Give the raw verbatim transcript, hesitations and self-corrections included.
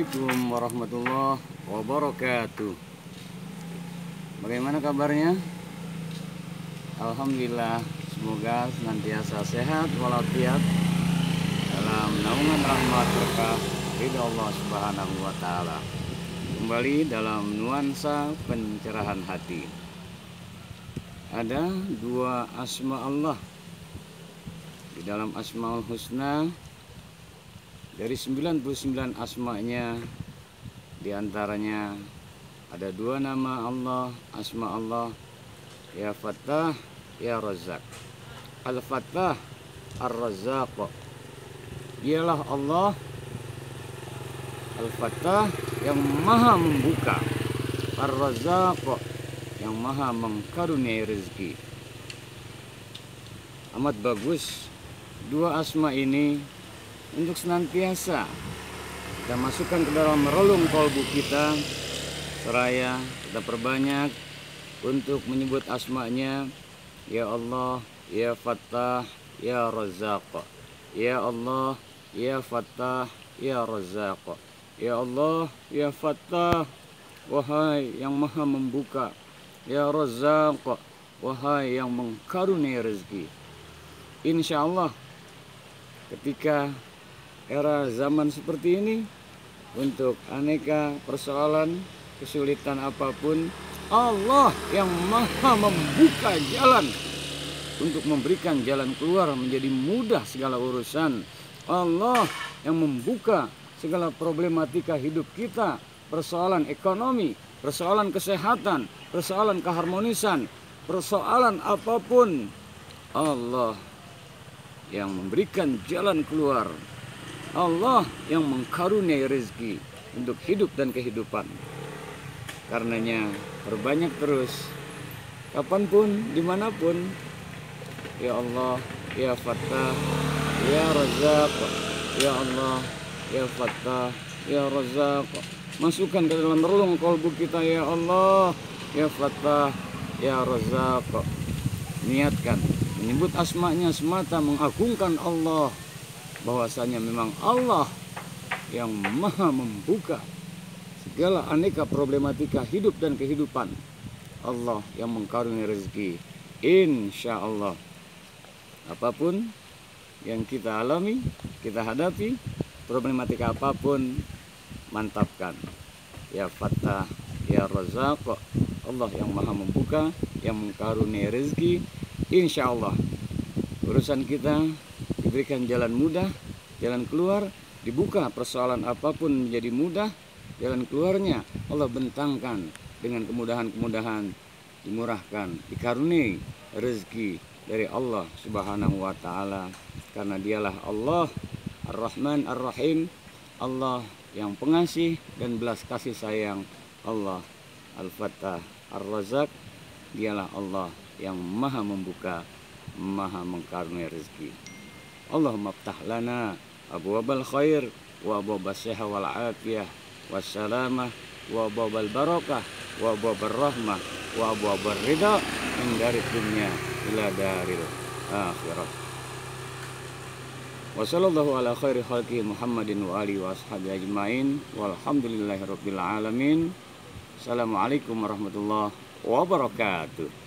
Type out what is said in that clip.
Assalamualaikum warahmatullahi wabarakatuh. Bagaimana kabarnya? Alhamdulillah, semoga senantiasa sehat walafiat dalam naungan rahmat berkah ridha Allah Subhanahu wa taala. Kembali dalam nuansa pencerahan hati. Ada dua asma Allah. Di dalam Asmaul Husna, dari sembilan puluh sembilan asma'nya, diantaranya ada dua nama Allah, asma Allah, ya Fattah, ya Razzaq. Al-Fattah, Ar-Razzaq, dialah Allah Al-Fattah yang maha membuka, Ar-Razzaq yang maha mengkaruniai rezeki. Amat bagus dua asma ini untuk senantiasa kita masukkan ke dalam relung kolbu kita, seraya kita perbanyak untuk menyebut asma'nya, ya Allah, ya Fattah, ya Razzaq. Ya Allah, ya Fattah, ya Razzaq. Ya Allah, ya Fattah, wahai yang maha membuka. Ya Razzaq, wahai yang mengkaruniai rezeki. Insya Allah ketika era zaman seperti ini, untuk aneka persoalan, kesulitan apapun, Allah yang maha membuka jalan untuk memberikan jalan keluar menjadi mudah segala urusan. Allah yang membuka segala problematika hidup kita, persoalan ekonomi, persoalan kesehatan, persoalan keharmonisan, persoalan apapun, Allah yang memberikan jalan keluar. Allah yang mengkaruniai rezeki untuk hidup dan kehidupan. Karenanya perbanyak terus, kapanpun, dimanapun, ya Allah, ya Fattah, ya Razzaq. Ya Allah, ya Fattah, ya Razzaq. Masukkan ke dalam relung kolbu kita, ya Allah, ya Fattah, ya Razzaq. Niatkan menyebut asma'nya semata mengagungkan Allah, bahwasanya memang Allah yang maha membuka segala aneka problematika hidup dan kehidupan. Allah yang mengkaruniai rezeki. Insya Allah apapun yang kita alami, kita hadapi, problematika apapun, mantapkan, ya Fattah, ya Razzaq. Allah yang maha membuka, yang mengkaruniai rezeki. Insya Allah urusan kita diberikan jalan mudah, jalan keluar, dibuka persoalan apapun menjadi mudah, jalan keluarnya Allah bentangkan dengan kemudahan-kemudahan, dimurahkan, dikaruniai rezeki dari Allah Subhanahu wa taala, karena dialah Allah Ar-Rahman Ar-Rahim, Allah yang pengasih dan belas kasih sayang, Allah Al-Fattah Ar-Razzaq, dialah Allah yang maha membuka, maha mengkaruniai rezeki. Allahumma ftah lana abwabal khair wa abwabas sihah wal afiyah wassalamah wa abwabal barakah wa abwabal rahmah wa abwabal ridha min dari dunya ila daril akhirah. Wa sallallahu ala khairi khalqi Muhammadin wa alihi wa ashabihi ajmain walhamdulillahi rabbil alamin. Assalamualaikum warahmatullahi wabarakatuh.